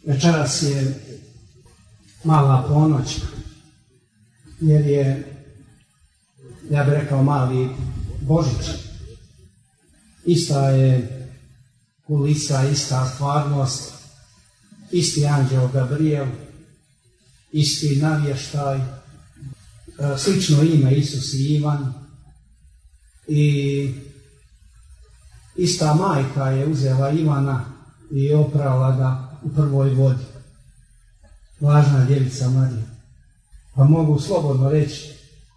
Večeras je mala ponoć, jer je, ja bih rekao, mali Božić. Ista je kulisa, ista stvarnost, isti anđeo Gabriel, isti navještaj, slično ime Isus i Ivan, i ista majka je uzela Ivana i oprala ga u prvoj vodi. Važna djevica Marija. Pa mogu slobodno reći,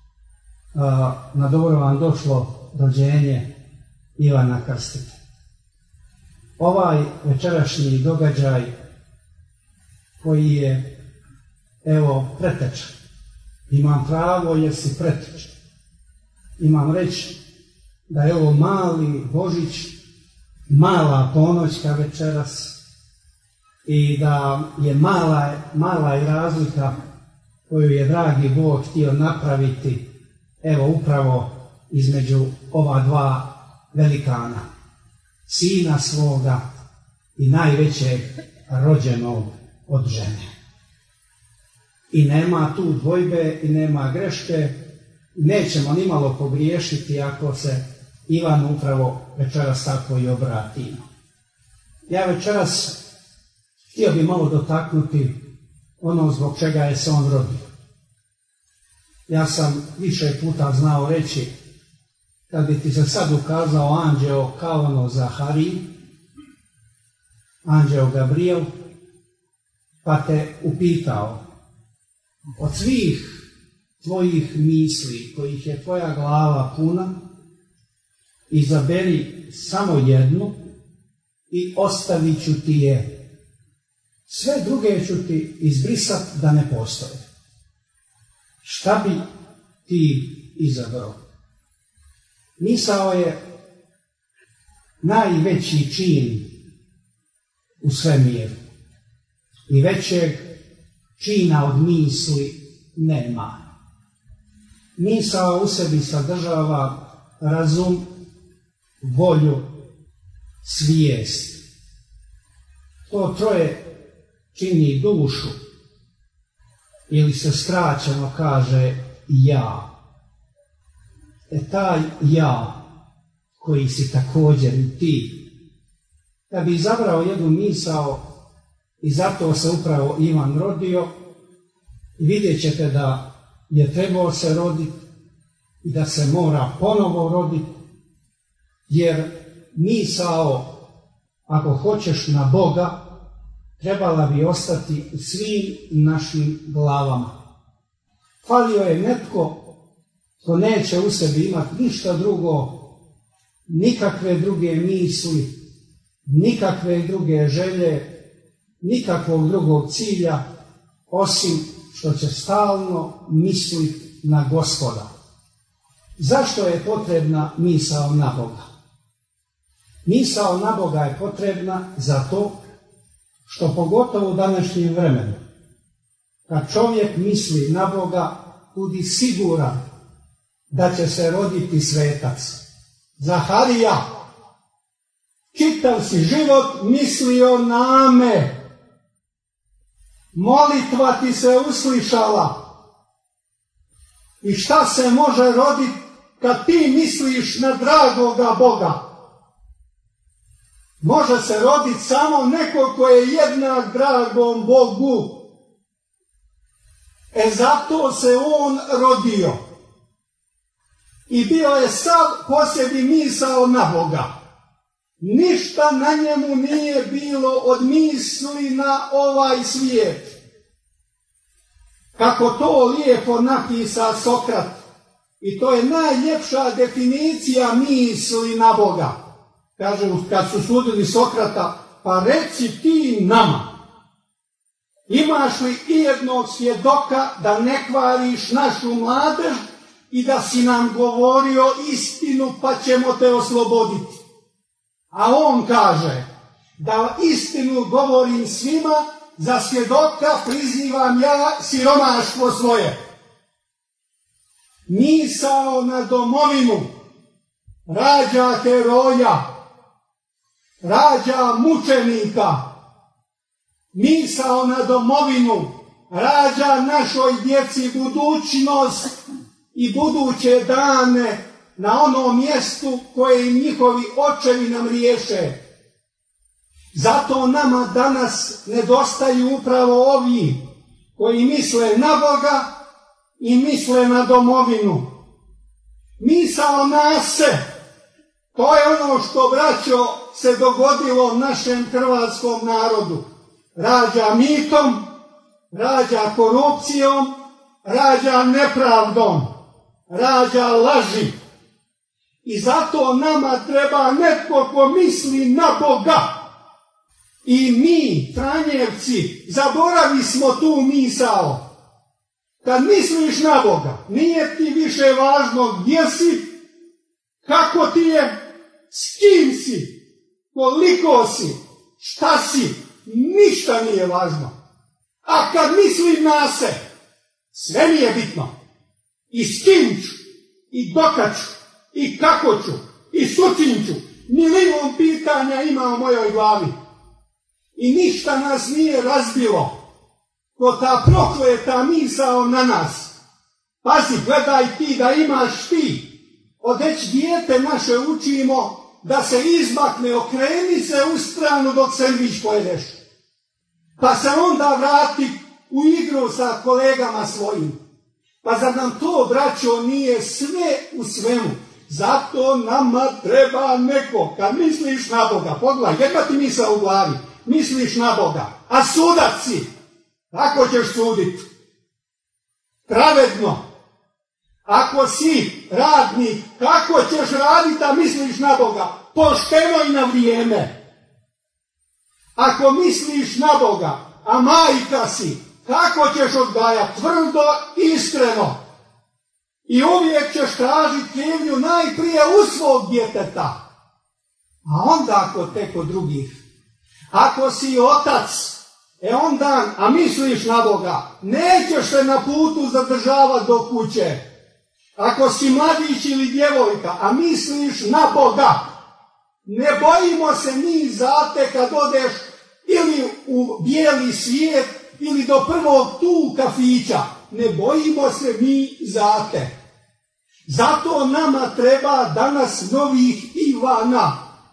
na dobro vam došlo rođenje Ivana Krstitelja. Ovaj večerašnji događaj koji je, evo, pretečan. Imam pravo jer si pretečan. Imam reći da je ovo mali Božić, mala ponoćka večeras i da je mala i razlika koju je dragi Bog htio napraviti, evo, upravo između ova dva velikana, sina svoga i najvećeg rođenog od žene. I nema tu dvojbe i nema greške, nećemo nimalo pogriješiti ako se Ivanu upravo večeras tako i obratimo. Ja večeras htio bi malo dotaknuti ono zbog čega je se on rodio. Ja sam više puta znao reći, kad bi ti se sad ukazao anđeo kao ono Zahariji, anđeo Gabriel, pa te upitao, od svih tvojih misli kojih je tvoja glava puna, izaberi samo jednu i ostavit ću ti je. Sve druge ću ti izbrisat da ne postoje. Šta bi ti izabrao? Misao je najveći čin u svemiru. I većeg čina od misli nema. Misao u sebi sadržava razum, volju, svijest. To troje čini dušu, ili se skraćeno kaže ja. Taj ja, koji si također i ti, da bi izabrao jednu misao, i zato se upravo Ivan rodio, i vidjet ćete da je trebao se roditi i da se mora ponovo roditi, jer misao, ako hoćeš na Boga, trebala bi ostati u svim našim glavama. Falio je netko ko neće u sebi imati ništa drugo, nikakve druge misli, nikakve druge želje, nikakvog drugog cilja, osim što će stalno misliti na Gospoda. Zašto je potrebna misao na Boga? Misao na Boga je potrebna zato što pogotovo u današnjem vremenu, kad čovjek misli na Boga, budi siguran da će se roditi svetac. Zaharija, čitav si život mislio na me. Molitva ti se uslišala. I šta se može roditi kad ti misliš na dragoga Boga? Može se roditi samo neko ko je jednak dragom Bogu. Zato se on rodio. I bio je sav po sebi misao na Boga. Ništa na njemu nije bilo od misli na ovaj svijet. Kako to lijepo napisa Sokrat. I to je najljepša definicija misli na Boga. Kaže, kad su sudili Sokrata, pa reci ti nama, imaš li ijednog svjedoka da ne kvariš našu mladež i da si nam govorio istinu pa ćemo te osloboditi? A on kaže, da istinu govorim svima, za svjedoka prizivam ja siromaštvo svoje. Misao na domovinu rađa heroja, rađa mučenika. Misao na domovinu rađa našoj djeci budućnost i buduće dane na onom mjestu koje im njihovi očevi nam riješe. Zato nama danas nedostaju upravo ovi koji misle na Boga i misle na domovinu. Misao na se, to je ono što, braćo, se dogodilo našem hrvatskom narodu. Rađa mitom, rađa korupcijom, rađa nepravdom, rađa laži. I zato nama treba netko ko misli na Boga. I mi, Franjevci, zaboravi smo tu misao. Kad misliš na Boga, nije ti više važno gdje si, kako ti je, s kim si, koliko si, šta si, ništa nije važno. A kad mislim na se, sve mi je bitno. I s kim ću, i dokad ću, i kako ću, i sučin ću. Milion pitanja ima u mojoj glavi. I ništa nas nije razbilo ko ta prokleta misao na nas. Pazi, gledaj ti da imaš ti. Od već dijete naše učimo da se izmakne, okreni se u stranu dok sendvič pojedeš. Pa se onda vrati u igru sa kolegama svojim. Pa zar nam to, braćo, nije sve u svemu? Zato nama treba neko. Kad misliš na Boga, pogledaj, jedna ti misao u glavi, misliš na Boga, a sudac si, kako ćeš suditi? Pravedno. Ako si radnik, kako ćeš raditi, a misliš na Boga? Pošteno i na vrijeme. Ako misliš na Boga, a majka si, kako ćeš odgajati? Tvrdo, iskreno. I uvijek ćeš tražiti krivnju najprije u svog djeteta, a onda ako te kod drugih. Ako si otac, onda, a misliš na Boga, nećeš se na putu zadržavati do kuće. Ako si mladić ili djevojka, a misliš na Boga, ne bojimo se mi za te kad odeš ili u bijeli svijet ili do prvog tu kafića. Ne bojimo se mi za te. Zato nama treba danas novih Ivana.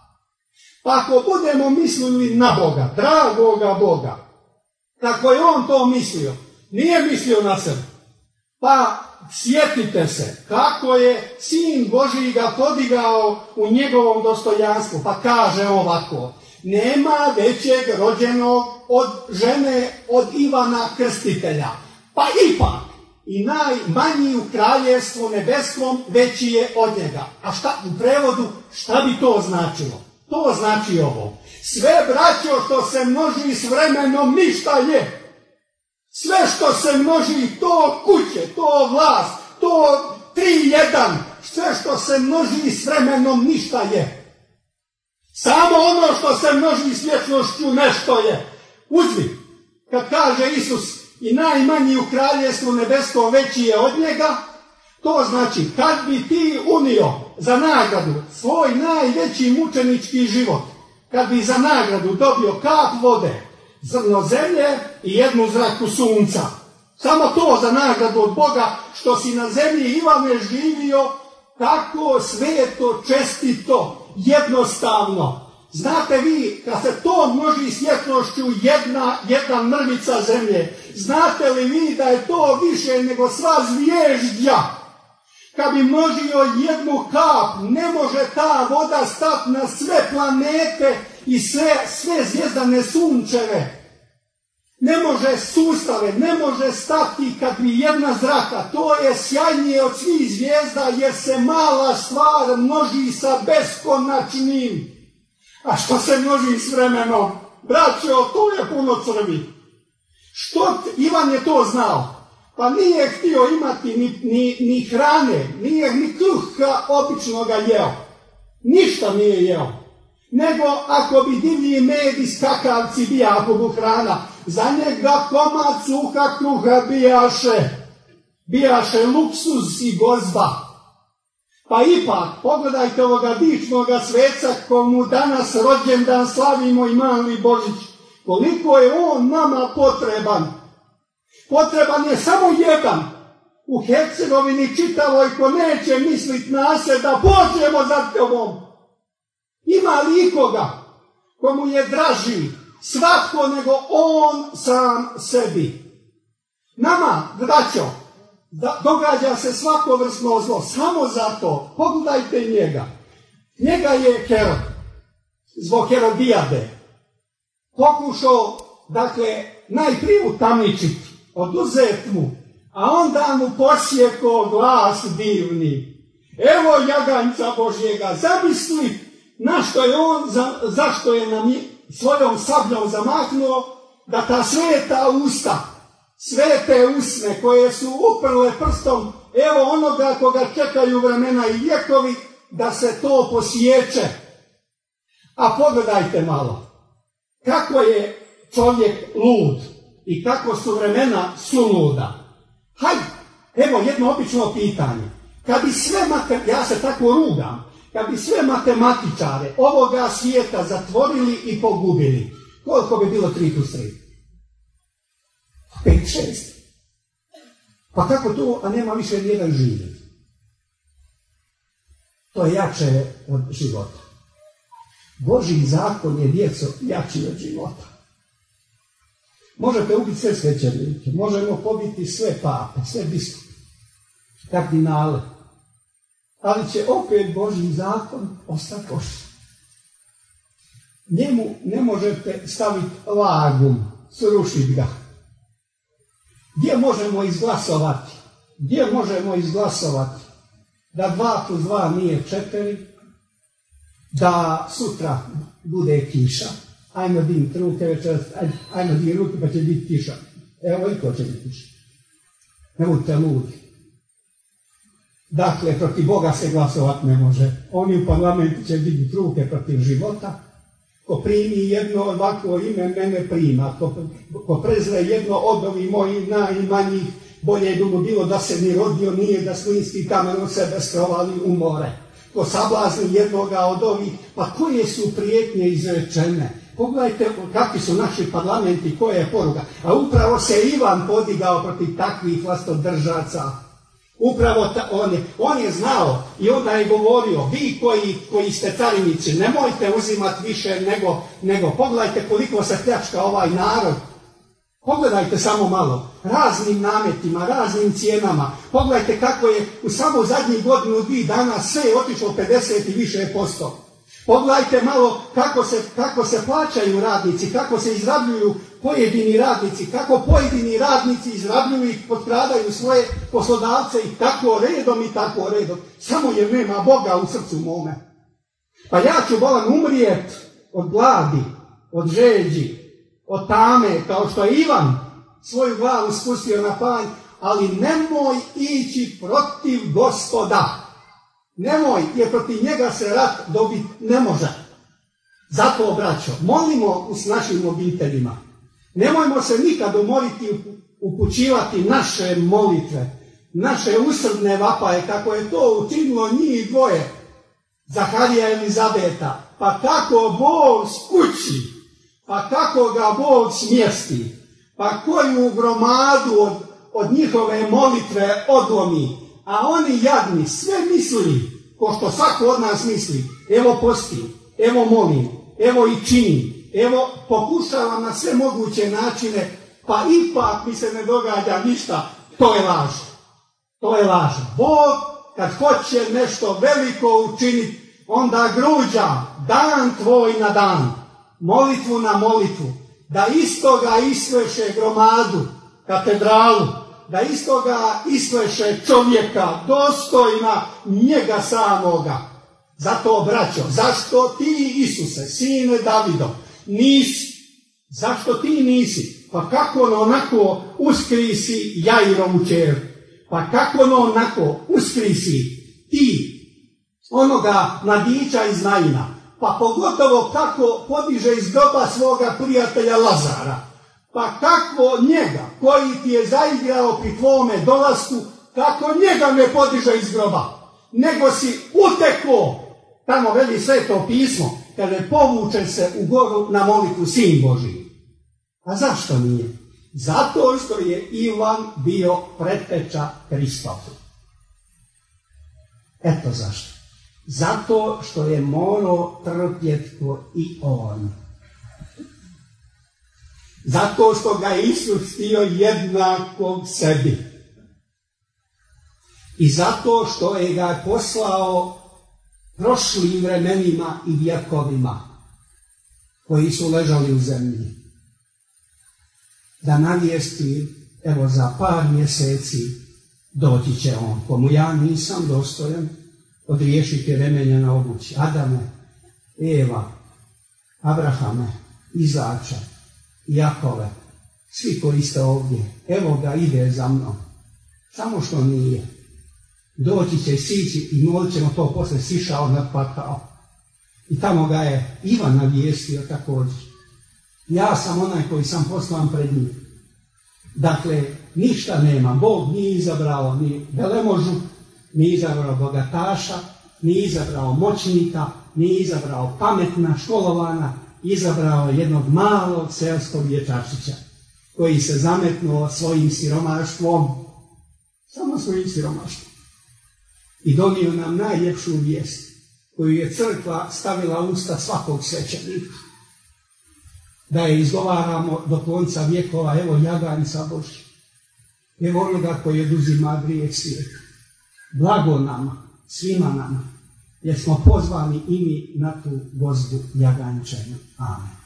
Pa ako budemo mislili na Boga, dragoga Boga, kako je on to mislio, nije mislio na sebe. Pa sjetite se kako je Sin Božji ga podigao u njegovom dostojanstvu. Pa kaže ovako: nema većeg rođenog od žene od Ivana Krstitelja. Pa ipak i najmanji u kraljevstvu nebeskom veći je od njega. A šta u prevodu, šta bi to značilo? To znači ovo: sve, braćo, što se množi s vremenom, ništa je. Sve što se množi, to kuće, to vlast, to 3-1, sve što se množi s vremenom, ništa je. Samo ono što se množi s vječnošću, nešto je. Uzmi, kad kaže Isus i najmanji u kraljevstvu nebeskom veći je od njega, to znači kad bi ti unio za nagradu svoj najveći mučenički život, kad bi za nagradu dobio kap vode, zrno zemlje i jednu zraku sunca, samo to za nagradu od Boga što si na zemlji, Ivane, živio tako sveto, čestito, jednostavno. Znate vi, kad se to množi s vječnošću, jedna mrvica zemlje, znate li vi da je to više nego sva zvježdja? Kad bi množio jednu kap, ne može ta voda stati na sve planete i sve zvijezdane sunčeve. Ne može sustave, ne može stati kad bi jedna zraka. To je sjajnije od svih zvijezda jer se mala stvar množi sa beskonačnim. A što se množi s vremenom? Braćo, to je puno crvi. Što Ivan je to znao? Pa nije htio imati ni hrane, nije ni kruha običnoga jeo. Ništa nije jeo. Nego ako bi divlji med i skakavci bija, ako bu hrana, za njega komad suha kruha bijaše luksuz i gozba. Pa ipak, pogledajte ovoga dičnoga sveca komu danas rođendan slavimo i mali Božić. koliko je on nama potreban. Potreban je samo jedan. U Hercegovini čitavoj ko neće mislit na se da pođemo za tobom. Ima li ikoga komu je draži svatko nego on sam sebi? Nama, braćo, događa se svakovrsno zlo, samo zato, pogledajte njega. Njega je Herod, zbog Herodijade, pokušao, najprije utamničiti, oduzeti mu, a onda mu posjekao glas divni. Evo jaganjca Božjega, zamisli na što je on, zašto je nam svojom sabljom zamahnuo, da ta sveta usta, svete usne koje su uprle prstom, evo onoga koga čekaju vremena i vjekovi, da se to posjeće. A pogledajte malo, kako je čovjek lud i kako su vremena suluda. Hajde, evo jedno obično pitanje. Kad bi sve ja se tako rugam, kad bi sve matematičare ovoga svijeta zatvorili i pogubili, koliko bi bilo 3 plus 3? 5, 6. Pa kako to, a nema više nijedan živi? To je jače od života. Božji zakon je, djeco, jači od života. Možete ubiti sve svećenike, možemo pobiti sve pape, sve biskupe, kardinale, ali će opet Božji zakon ostati pošten. Njemu ne možete staviti lagum, srušiti ga. Gdje možemo izglasovati? Gdje možemo izglasovati da 2 plus 2 nije 4, da sutra bude kiša? Ajmo dignuti ruke večeras, ajmo dignuti ruke pa će biti kiša. Evo i to će biti kiša. Ne budite ludi. Dakle, protiv Boga se glasovati ne može. Oni u parlamentu će dignuti ruke protiv života. Ko primi jedno ovako ime, mene prima. Ko prezre jedno od ovih mojih najmanjih, bolje bi mu bilo da se ni rodio nije, da slinski kamen od sebe skrovali u more. Ko sablazni jednoga od ovih, pa koje su prijetnje izrečene? Pogledajte kakvi su naši parlamenti, koja je poruka. A upravo se Ivan podigao protiv takvih vlastodržaca. Upravo on je znao i onda je govorio, vi koji ste carinici, nemojte uzimati više nego pogledajte koliko se pljačka ovaj narod. Pogledajte samo malo, raznim nametima, raznim cijenama. Pogledajte kako je u samo zadnjih godinu, 2 dana sve je otišlo 50 i više %. Pogledajte malo kako se plaćaju radnici, kako se izrabljuju pojedini radnici, kako pojedini radnici izrabljuju i potkradaju svoje poslodavce i tako redom. Samo jer nema Boga u srcu mome. Pa ja ću bolan umrijet od gladi, od žeđi, od tame, kao što je Ivan svoju glavu spustio na panj, ali nemoj ići protiv Gospoda. Nemoj, jer protiv njega se rat dobiti ne može. Zato, braćo, molimo s našim obiteljima. Nemojmo se nikad umoriti upućivati naše molitve, naše usrdne vapaje, kako je to učinilo njih dvoje, Zaharija i Elizabeta. Pa kako Bog skući, pa kako ga Bog smjesti, pa koju gromadu od njihove molitve odlomi. A oni jadni sve mislili, ko što svako od nas misli, evo postim, evo molim, evo i činim, evo pokušavam na sve moguće načine, pa ipak mi se ne događa ništa. To je laž. To je laž. Bog kad hoće nešto veliko učiniti, onda gruđa dan tvoj na dan, molitvu na molitvu, da istoga iskleše gromadu, katedralu, da istoga iskleše čovjeka dostojna njega samoga. Zato, braćo, zašto ti, Isuse, sine Davidov, nisi? Zašto ti nisi? Pa kako onako uskrisi Jairovu ćerku? Pa kako onako uskrisi ti onoga mladića iz Naina? Pa pogotovo kako podiže iz groba svoga prijatelja Lazara? Pa kako njega, koji ti je zaigrao pri tvome dolasku, kako njega ne podiže iz groba, nego si uteko, tamo veli Sveto pismo, kada povuče se u goru na molitvu Sin Božji. A zašto nije? Zato što je Ivan bio preteča Hristovu. Eto zašto. Zato što je morao trpjeti i on. Zato što ga Isus htio jednakog sebi. I zato što je ga poslao prošlim vremenima i vjekovima koji su ležali u zemlji. Da navijesti, evo za par mjeseci doći će on, komu ja nisam dostojan odriješiti remenja na obući. Adame, Eva, Abrahame, Izača, Jakove, svi koji ste ovdje, evo ga ide za mnom. Samo što nije. Doći će sići i molit ćemo to posle sišao nadpakao. I tamo ga je Ivan navijestio također. Ja sam onaj koji sam poslan pred njim. Dakle, ništa nema. Bog nije izabrao ni velemožu, nije izabrao bogataša, nije izabrao moćnika, nije izabrao pametna, školovana, izabrao jednog malog selskog dječačića koji se zametnuo svojim siromaštvom, samo svojim siromaštvom. I donio nam najljepšu vijest koju je crkva stavila u usta svakog svećenika. Da je izgovaramo do konca vjekova, evo jaganjca Božja, evo onoga koji oduzima grijeh svijeta. Blago nama, svima nama, jer smo pozvani i mi na tu gozbu jaganjčanu. Amen.